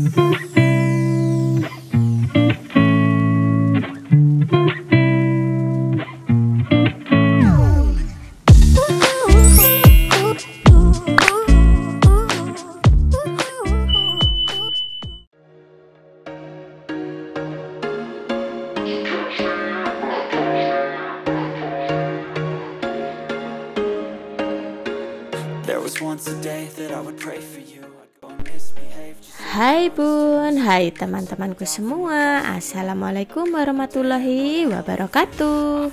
Hai bun, hai teman-temanku semua. Assalamualaikum warahmatullahi wabarakatuh.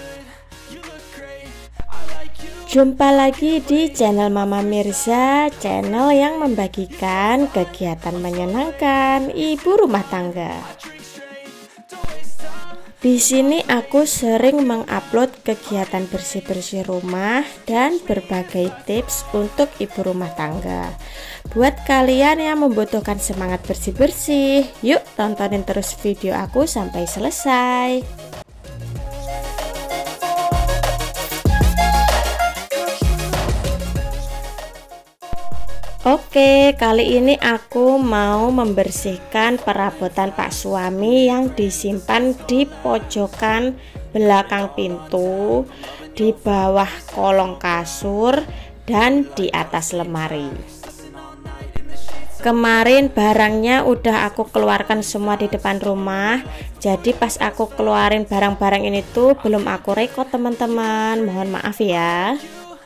Jumpa lagi di channel Mama Mirza, channel yang membagikan kegiatan menyenangkan ibu rumah tangga. Di sini aku sering mengupload kegiatan bersih-bersih rumah dan berbagai tips untuk ibu rumah tangga. Buat kalian yang membutuhkan semangat bersih-bersih, yuk tontonin terus video aku sampai selesai. Oke, kali ini aku mau membersihkan perabotan Pak suami yang disimpan di pojokan belakang pintu, di bawah kolong kasur, dan di atas lemari. Kemarin barangnya udah aku keluarkan semua di depan rumah. Jadi pas aku keluarin barang-barang ini tuh belum aku rekod teman-teman. Mohon maaf ya.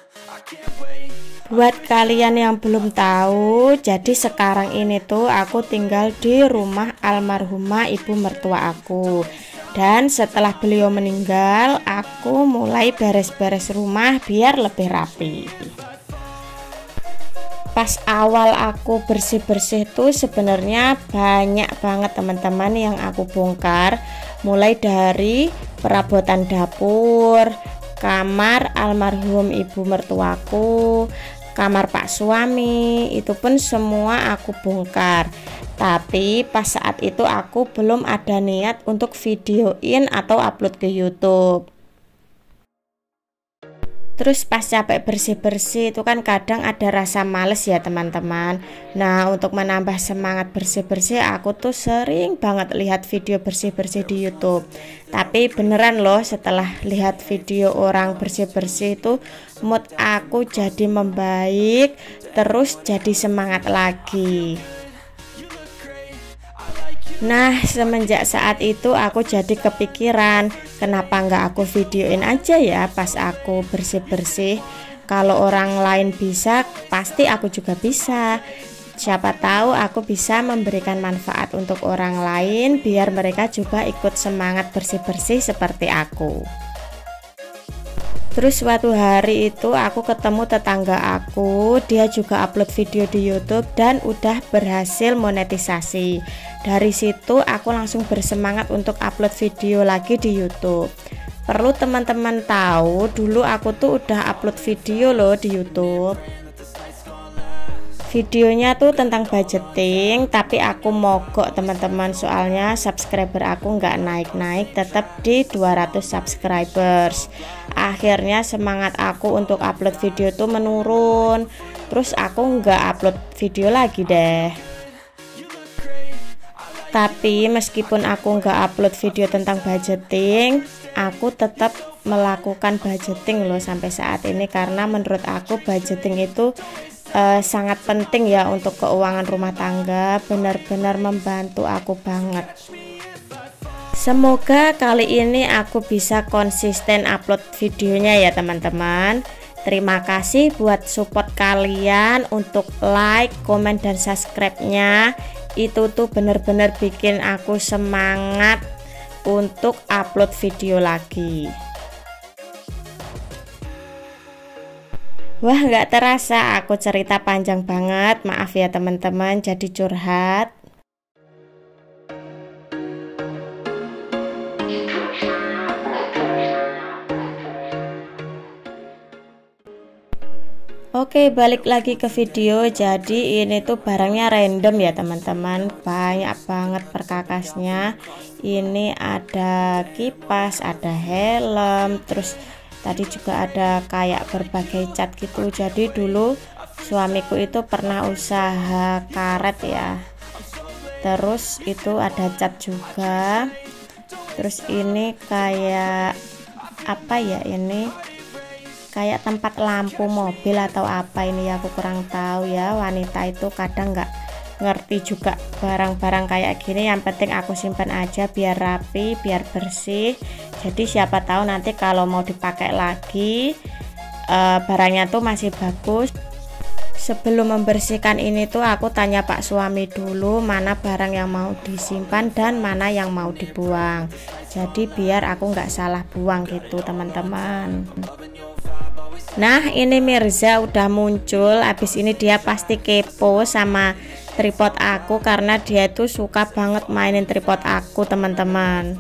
Buat kalian yang belum tahu, jadi sekarang ini tuh aku tinggal di rumah almarhumah ibu mertua aku. Dan setelah beliau meninggal, aku mulai beres-beres rumah biar lebih rapi. Pas awal aku bersih-bersih tuh sebenarnya banyak banget teman-teman yang aku bongkar, mulai dari perabotan dapur, kamar almarhum ibu mertuaku, kamar Pak suami, itu pun semua aku bongkar. Tapi pas saat itu aku belum ada niat untuk videoin atau upload ke YouTube. Terus pas capek bersih-bersih itu kan kadang ada rasa males ya teman-teman. Nah, untuk menambah semangat bersih-bersih aku tuh sering banget lihat video bersih-bersih di YouTube. Tapi beneran loh, setelah lihat video orang bersih-bersih itu mood aku jadi membaik, terus jadi semangat lagi. Nah, semenjak saat itu aku jadi kepikiran, kenapa nggak aku videoin aja ya pas aku bersih-bersih. Kalau orang lain bisa, pasti aku juga bisa. Siapa tahu aku bisa memberikan manfaat untuk orang lain biar mereka juga ikut semangat bersih-bersih seperti aku. Terus suatu hari itu aku ketemu tetangga aku, dia juga upload video di YouTube dan udah berhasil monetisasi. Dari situ aku langsung bersemangat untuk upload video lagi di YouTube. Perlu teman-teman tahu, dulu aku tuh udah upload video loh di YouTube. Videonya tuh tentang budgeting, tapi aku mogok teman-teman, soalnya subscriber aku nggak naik-naik, tetap di 200 subscribers. Akhirnya semangat aku untuk upload video tuh menurun. Terus aku nggak upload video lagi deh. Tapi meskipun aku nggak upload video tentang budgeting, aku tetap melakukan budgeting loh sampai saat ini, karena menurut aku budgeting itu sangat penting ya untuk keuangan rumah tangga, benar-benar membantu aku banget. Semoga kali ini aku bisa konsisten upload videonya ya teman-teman. Terima kasih buat support kalian untuk like, komen, dan subscribe-nya. Itu tuh benar-benar bikin aku semangat untuk upload video lagi. Wah, nggak terasa aku cerita panjang banget. Maaf ya teman-teman, jadi curhat. Oke, balik lagi ke video. Jadi ini tuh barangnya random ya teman-teman, banyak banget perkakasnya. Ini ada kipas, ada helm, terus tadi juga ada kayak berbagai cat gitu. Jadi dulu suamiku itu pernah usaha karet ya. terus itu ada cat juga. Terus ini kayak apa ya, ini kayak tempat lampu mobil atau apa ini ya, aku kurang tahu ya. Wanita itu kadang nggak ngerti juga barang-barang kayak gini, yang penting aku simpan aja biar rapi, biar bersih. Jadi siapa tahu nanti kalau mau dipakai lagi barangnya tuh masih bagus. Sebelum membersihkan ini tuh aku tanya Pak suami dulu mana barang yang mau disimpan dan mana yang mau dibuang, jadi biar aku nggak salah buang gitu teman-teman. Nah ini Mirza udah muncul. Habis ini dia pasti kepo sama tripod aku karena dia itu suka banget mainin tripod aku teman-teman.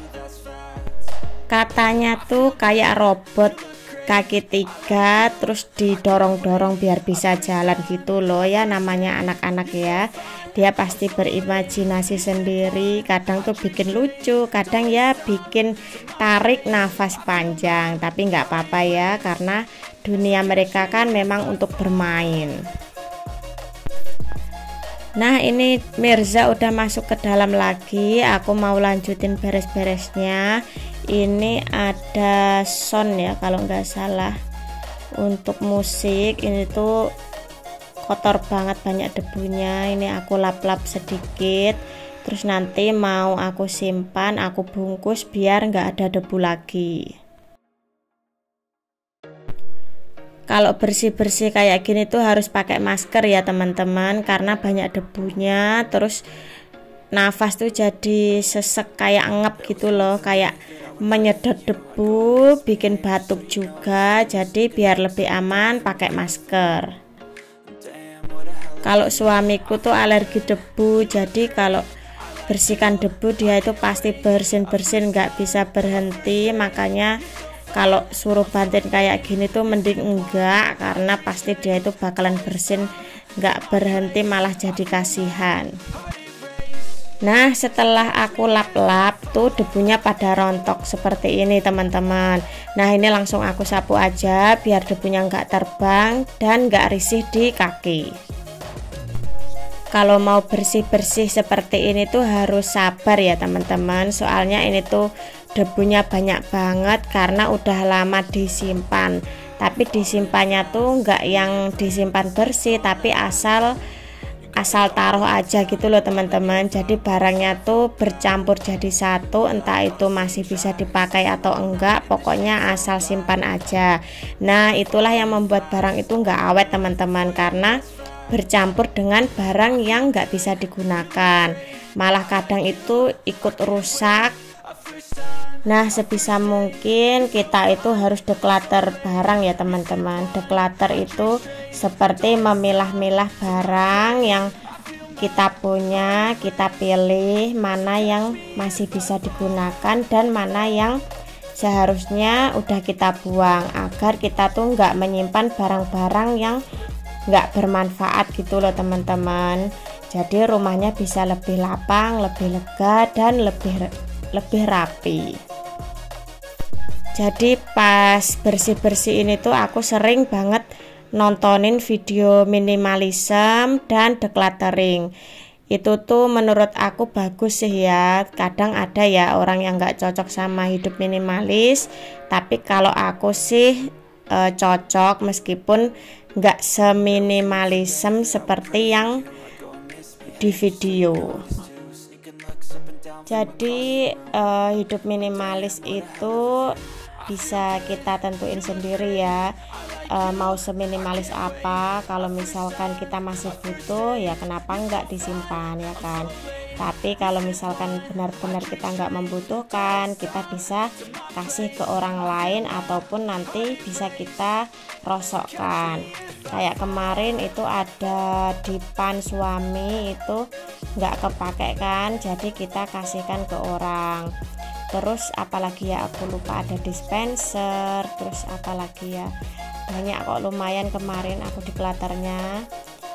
Katanya tuh kayak robot kaki 3 terus didorong-dorong biar bisa jalan gitu loh ya, namanya anak-anak ya. Dia pasti berimajinasi sendiri, kadang tuh bikin lucu, kadang ya bikin tarik nafas panjang, tapi nggak apa-apa ya karena dunia mereka kan memang untuk bermain. Nah ini Mirza udah masuk ke dalam lagi, aku mau lanjutin beres-beresnya. Ini ada sound ya kalau nggak salah, untuk musik. Ini tuh kotor banget, banyak debunya. Ini aku lap-lap sedikit, terus nanti mau aku simpan, aku bungkus biar nggak ada debu lagi. Kalau bersih-bersih kayak gini tuh harus pakai masker ya teman-teman, karena banyak debunya. Terus nafas tuh jadi sesek, kayak ngep gitu loh, kayak menyedot debu, bikin batuk juga. Jadi biar lebih aman pakai masker. Kalau suamiku tuh alergi debu, jadi kalau bersihkan debu dia itu pasti bersin-bersin, nggak bisa berhenti. Makanya kalau suruh bantuin kayak gini tuh mending enggak, karena pasti dia itu bakalan bersin nggak berhenti, malah jadi kasihan. Nah setelah aku lap-lap tuh debunya pada rontok seperti ini teman-teman. Nah ini langsung aku sapu aja biar debunya nggak terbang dan nggak risih di kaki. Kalau mau bersih-bersih seperti ini tuh harus sabar ya teman-teman, soalnya ini tuh debunya banyak banget karena udah lama disimpan. Tapi disimpannya tuh nggak yang disimpan bersih, tapi asal taruh aja gitu loh teman-teman. Jadi barangnya tuh bercampur jadi satu, entah itu masih bisa dipakai atau enggak, pokoknya asal simpan aja. Nah itulah yang membuat barang itu nggak awet teman-teman, karena bercampur dengan barang yang nggak bisa digunakan, malah kadang itu ikut rusak. Nah sebisa mungkin kita itu harus declutter barang ya teman-teman. Declutter itu seperti memilah-milah barang yang kita punya, kita pilih mana yang masih bisa digunakan dan mana yang seharusnya udah kita buang, agar kita tuh nggak menyimpan barang-barang yang nggak bermanfaat gitu loh teman-teman. Jadi rumahnya bisa lebih lapang, lebih lega, dan lebih rapi. Jadi pas bersih-bersih ini tuh aku sering banget nontonin video minimalism dan decluttering. Itu tuh menurut aku bagus sih ya. Kadang ada ya orang yang nggak cocok sama hidup minimalis, tapi kalau aku sih cocok, meskipun nggak seminimalism seperti yang di video. Jadi hidup minimalis itu bisa kita tentuin sendiri ya, mau seminimalis apa. Kalau misalkan kita masih butuh ya kenapa nggak disimpan ya kan. Tapi kalau misalkan benar-benar kita nggak membutuhkan, kita bisa kasih ke orang lain ataupun nanti bisa kita rosokkan. Kayak kemarin itu ada dipan suami itu nggak kepake kan, jadi kita kasihkan ke orang. Terus apalagi ya, aku lupa, ada dispenser, terus apalagi ya, banyak kok, lumayan kemarin aku declutternya.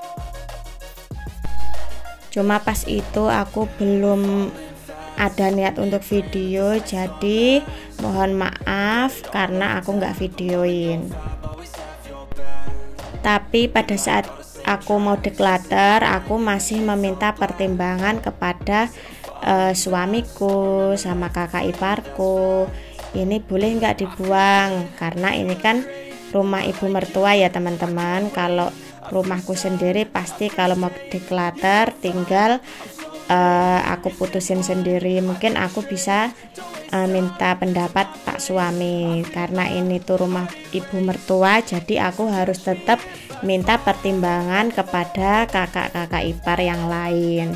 Cuma pas itu aku belum ada niat untuk video, jadi mohon maaf karena aku nggak videoin. Tapi pada saat aku mau declutter, aku masih meminta pertimbangan kepada suamiku sama kakak iparku. Ini boleh nggak dibuang, karena ini kan rumah ibu mertua ya teman-teman. Kalau rumahku sendiri pasti kalau mau declutter tinggal aku putusin sendiri. Mungkin aku bisa minta pendapat pak suami, karena ini tuh rumah ibu mertua, jadi aku harus tetap minta pertimbangan kepada kakak-kakak ipar yang lain.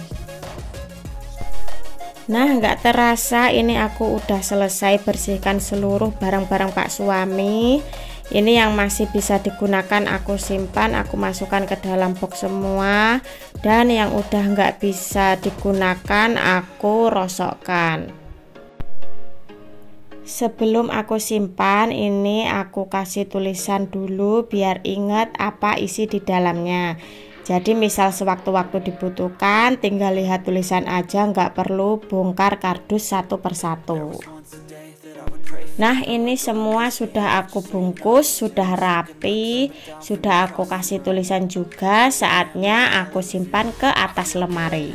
Nah, nggak terasa ini aku udah selesai bersihkan seluruh barang-barang pak suami. Ini yang masih bisa digunakan aku simpan, aku masukkan ke dalam box semua, dan yang udah nggak bisa digunakan aku rosokkan. Sebelum aku simpan, ini aku kasih tulisan dulu biar ingat apa isi di dalamnya. Jadi misal sewaktu-waktu dibutuhkan tinggal lihat tulisan aja, nggak perlu bongkar kardus satu persatu. Nah, ini semua sudah aku bungkus, sudah rapi, sudah aku kasih tulisan juga. Saatnya aku simpan ke atas lemari.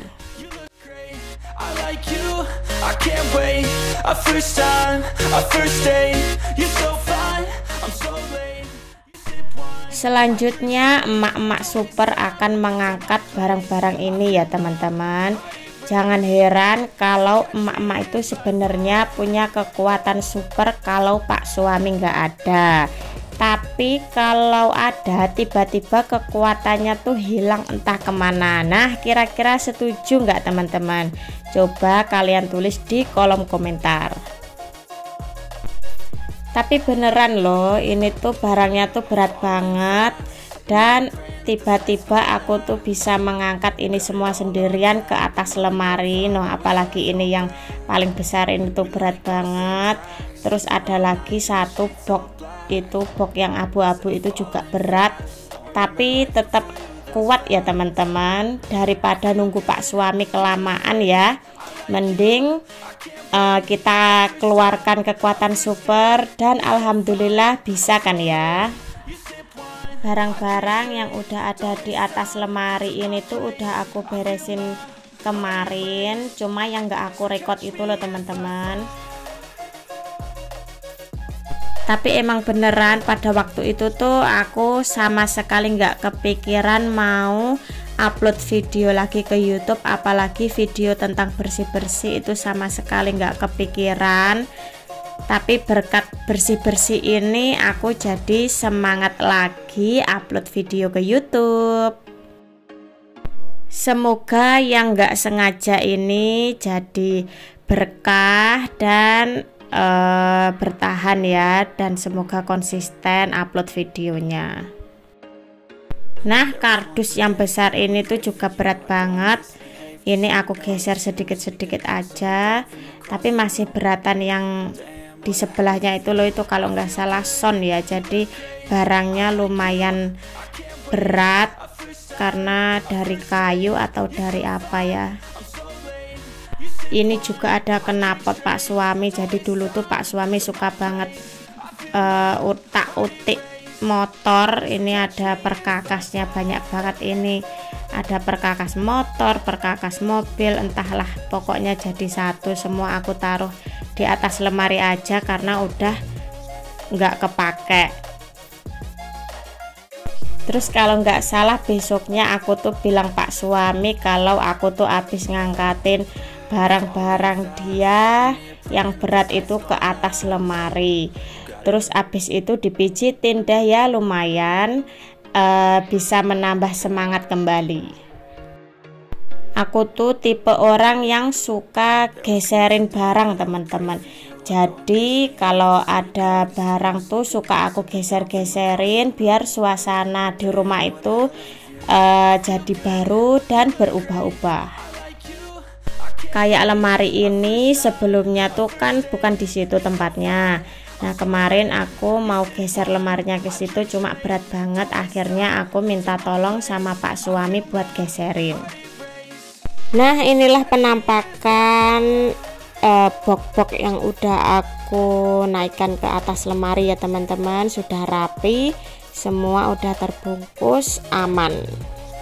Selanjutnya emak-emak super akan mengangkat barang-barang ini ya teman-teman. Jangan heran kalau emak-emak itu sebenarnya punya kekuatan super kalau pak suami nggak ada. Tapi kalau ada, tiba-tiba kekuatannya tuh hilang entah kemana. Nah, kira-kira setuju nggak teman-teman? Coba kalian tulis di kolom komentar. Tapi beneran loh, ini tuh barangnya tuh berat banget, dan tiba-tiba aku tuh bisa mengangkat ini semua sendirian ke atas lemari. Noh, apalagi ini yang paling besar ini tuh berat banget. Terus ada lagi satu box, itu box yang abu-abu itu juga berat, tapi tetap kuat ya teman-teman. Daripada nunggu pak suami kelamaan ya, mending kita keluarkan kekuatan super, dan alhamdulillah bisa kan ya. Barang-barang yang udah ada di atas lemari ini tuh udah aku beresin kemarin, cuma yang nggak aku record itu loh teman-teman. Tapi emang beneran pada waktu itu tuh aku sama sekali nggak kepikiran mau upload video lagi ke YouTube, apalagi video tentang bersih-bersih itu sama sekali nggak kepikiran. Tapi berkat bersih-bersih ini aku jadi semangat lagi upload video ke YouTube. Semoga yang nggak sengaja ini jadi berkah dan bertahan ya, dan semoga konsisten upload videonya. Nah, kardus yang besar ini tuh juga berat banget. Ini aku geser sedikit-sedikit aja, tapi masih beratan yang di sebelahnya itu loh, itu kalau nggak salah son ya. Jadi barangnya lumayan berat karena dari kayu atau dari apa ya. Ini juga ada knalpot pak suami. Jadi dulu tuh pak suami suka banget utak-utik motor. Ini ada perkakasnya banyak banget, ini ada perkakas motor, perkakas mobil, entahlah pokoknya jadi satu. Semua aku taruh di atas lemari aja karena udah nggak kepake. Terus kalau nggak salah besoknya aku tuh bilang pak suami kalau aku tuh habis ngangkatin barang-barang dia yang berat itu ke atas lemari. Terus habis itu dipijitin deh ya, lumayan bisa menambah semangat kembali. Aku tuh tipe orang yang suka geserin barang teman-teman. Jadi kalau ada barang tuh suka aku geser-geserin biar suasana di rumah itu jadi baru dan berubah-ubah. Kayak lemari ini sebelumnya tuh kan bukan di situ tempatnya. Nah, kemarin aku mau geser lemarinya ke situ, cuma berat banget. Akhirnya aku minta tolong sama pak suami buat geserin. Nah, inilah penampakan box-box yang udah aku naikkan ke atas lemari ya teman-teman. Sudah rapi, semua udah terbungkus, aman.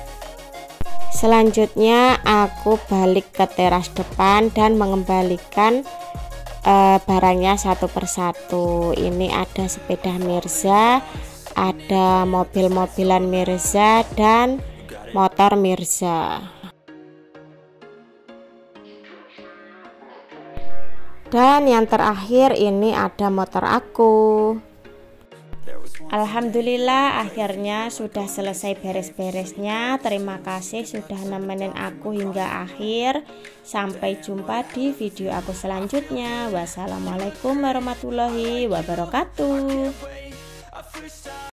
Selanjutnya aku balik ke teras depan dan mengembalikan barangnya satu persatu. Ini ada sepeda Mirza, ada mobil-mobilan Mirza dan motor Mirza. Dan yang terakhir ini ada motor aku. Alhamdulillah akhirnya sudah selesai beres-beresnya. Terima kasih sudah nemenin aku hingga akhir. Sampai jumpa di video aku selanjutnya. Wassalamualaikum warahmatullahi wabarakatuh.